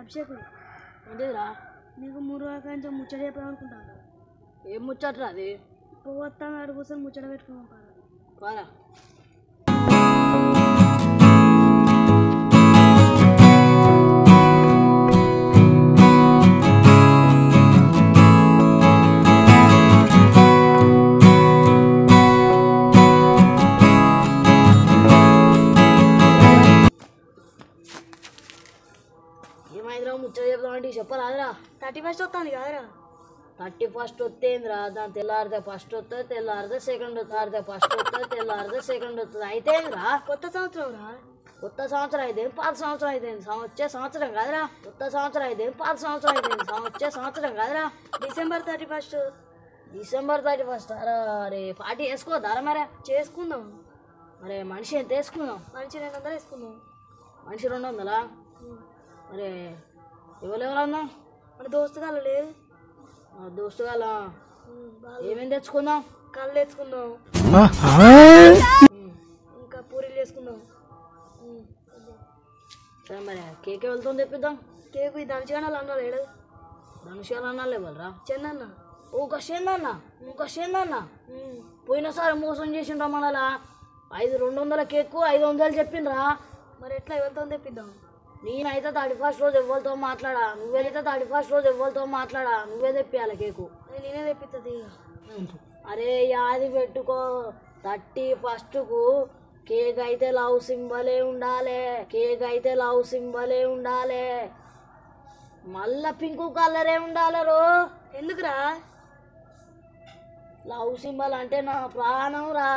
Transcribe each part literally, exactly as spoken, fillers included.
అభిషేకం ఏంటిదిరా? నీకు మూడు రోజుల నుంచి ముచ్చట చెప్పాలనుకుంటాను. ఏం ముచ్చట్రా అది? పోవత్తాను ఆడు కూర్చొని ముచ్చట పెట్టుకున్నాం పారా. ఏమైందిరా ముచ్చట చెప్తామంటే చెప్పరాదురా? థర్టీ ఫస్ట్ వస్తుంది కదరా? థర్టీ ఫస్ట్ వస్తేందిరా? దాని తెల్లారితే ఫస్ట్ వస్తుంది, తెల్లారితే సెకండ్ వస్తుంది, ఫస్ట్ వస్తుంది, తెల్లారితే సెకండ్ వస్తుంది. అయితేందిరా కొత్త సంవత్సరం రా. కొత్త సంవత్సరం అయితే పాత సంవత్సరం అయితే వచ్చే సంవత్సరం కాదురా. కొత్త సంవత్సరం అయితే పాత సంవత్సరం అయితే వచ్చే సంవత్సరం కాదురా. December thirty first December thirty first అరే పార్టీ వేసుకోవద్దారా? మరే చేసుకుందాం. మరే మనిషి ఎంత వేసుకుందాం? మనిషి రెండు వందలు వేసుకుందాం. మనిషి రెండు వందలా? మరి ఎవరెవరు అన్నా? మన దోస్తుగాలు లేదు. దోస్తుగాల ఏమేమి తెచ్చుకుందాం? కళ్ళు తెచ్చుకుందాం, ఇంకా పూరీలు చేసుకుందాం. సరే మరి కేక్ వెళ్తాం తెప్పిద్దాం. కేక్ ఈ ధనుషగానాలు అన్నా లేడు. ధనుషగాలు అన్నా లేవరా? చందన్న ఒక చందన్న ఇంకో చందన్న పోయినసారి మోసం చేసిండ్రా మనలా. ఐదు రెండు వందల కేక్ ఐదు వందలు చెప్పిండ్రా. మరి ఎట్లా వెళ్తాం తెప్పిద్దాం? నేనైతే థర్టీ ఫస్ట్ రోజు ఎవరితో మాట్లాడా, నువ్వైతే థర్టీ ఫస్ట్ రోజు ఎవరితో మాట్లాడా, నువ్వే తెప్పియాలి కేకు. నేనే తెప్పిస్తుంది. అరే యాది పెట్టుకో, థర్టీ ఫస్ట్కు కేక్ అయితే లవ్ సింబలే ఉండాలి. కేక్ అయితే లవ్ సింబలే ఉండాలి. మళ్ళా పింక్ కలరే ఉండాలి రో. ఎందుకురా? లవ్ సింబల్ అంటే నా ప్రాణం రా.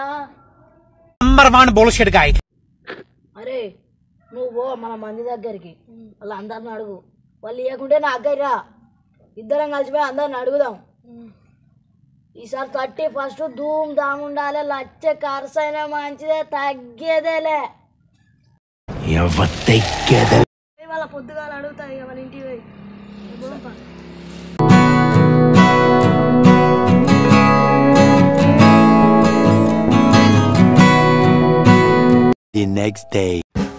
అరే నువ్వు మన మంది దగ్గరికి వాళ్ళు అందరిని అడుగు. వాళ్ళు ఇవ్వకుంటే నా దగ్గర ఇద్దరం కలిసిపోయి అందరిని అడుగుదాం. ఈసారి థర్టీ ఫస్ట్ ధూమ్ ధామ్ ఉండాలి. లచ్చ ఖర్చు అయినా మంచిదే, తగ్గేదేలే. వాళ్ళ పొద్దుగాల అడుగుతాయి వాళ్ళ ఇంటికి పోయి. The next day.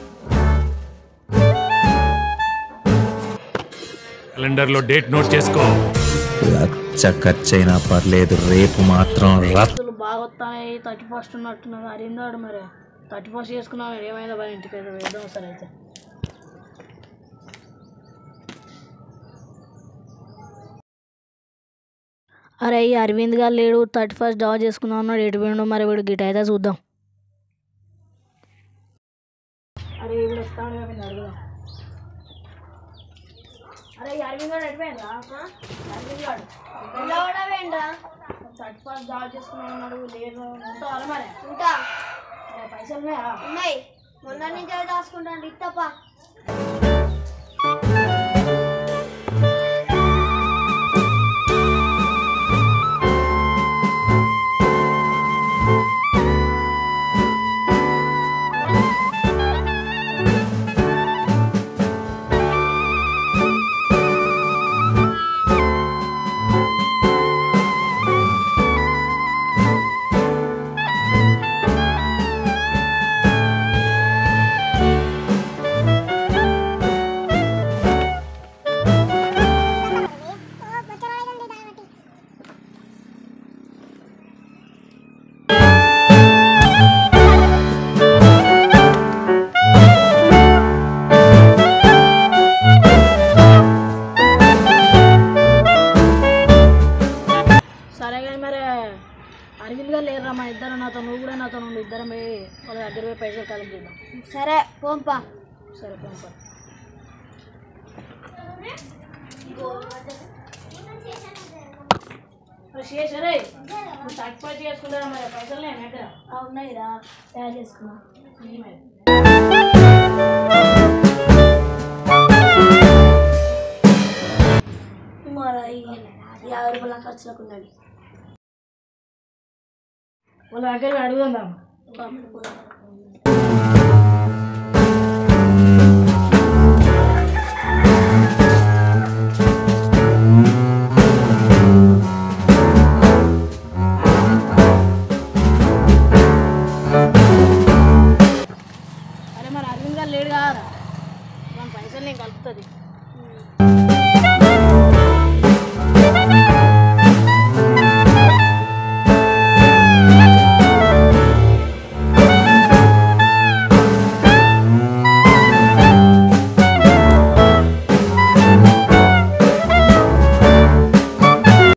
క్యాలెండర్ లో డేట్ నోట్ చేసుకో. లచ్చ ఖర్చైనా పర్లేదు, రేపు మాత్రం రత్తులు బాగా వస్తాయి. Thirty first ఉన్నట్టున్నది. అరిందాడు మరి థర్టీ ఫస్ట్ చేసుకున్నాను. ఏమైందా వాళ్ళ ఇంటికి అయితే వేద్దాం సార్. అయితే అరే ఈ అరవింద్ గారు లేడు. థర్టీ ఫస్ట్ డ్రా చేసుకుందాం అన్నాడు. ఎటు పోయిండో మరి. వీడు గిట్ అయితే చూద్దాం. అరే వీడు వస్తాడు అడుగుదాం. అరే అరవింద్ గారు ఎటుపోయిందా? అరవింద్ గారు థర్టీ ఫస్ట్ డ్రా చేసుకున్నాం అన్నాడు. లేదు ఉంటావా మరి? ఉంటా. పైసలు ఉన్నాయా? ఉన్నాయి. మొన్న నుంచి అవి దాచుకుంటాను. ఇత్తప్ప అరవింద్ గారు లేరురా. మా ఇద్దరు నాతో, నువ్వు కూడా నాతో నుండి ఇద్దరం పోయి వాళ్ళ దగ్గర పోయి పైసలు కలెక్ట్ చేద్దాం. సరే పోంపా. సరే పోంపా. సరే నువ్వు థర్టీ ఫైవ్ చేసుకుంటారా మరి? పైసలు నేను ఉన్నాయిరా, తయారు చేసుకున్నా. యాభై రూపాయల ఖర్చులకు ఉన్నది. వాళ్ళ దగ్గర అడుగుదాం.